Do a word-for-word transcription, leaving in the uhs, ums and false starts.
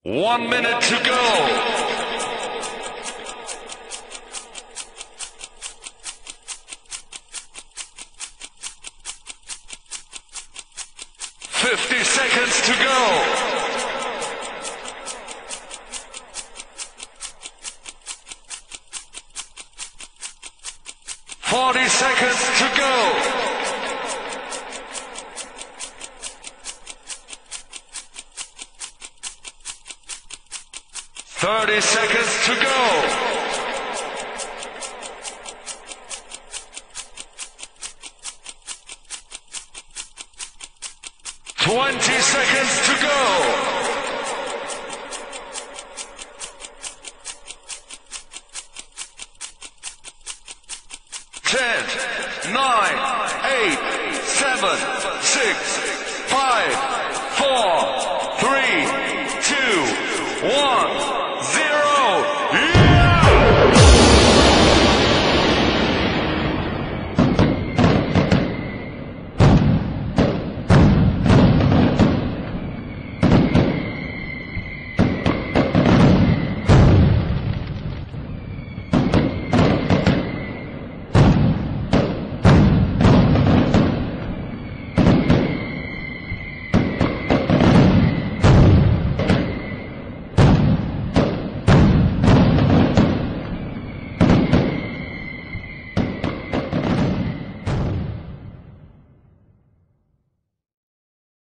One minute to go. Fifty seconds to go. Forty seconds to go. Thirty seconds to go. Twenty seconds to go. Ten, nine, eight, seven, six, five, four, three, two, one.